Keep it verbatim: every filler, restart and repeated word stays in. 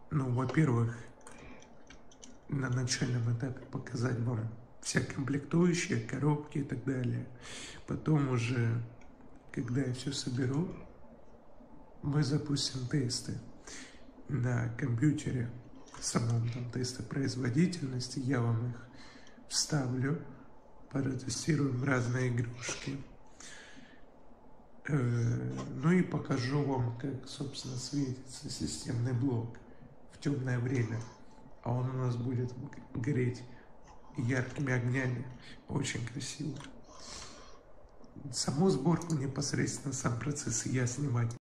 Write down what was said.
Ну, во-первых, на начальном этапе показать вам все комплектующие, коробки и так далее. Потом уже, когда я все соберу, мы запустим тесты на компьютере, самом там тесты производительности, я вам их вставлю, протестируем разные игрушки. Ну и покажу вам, как, собственно, светится системный блок в темное время. А он у нас будет гореть яркими огнями. Очень красиво. Саму сборку непосредственно, сам процесс я снимать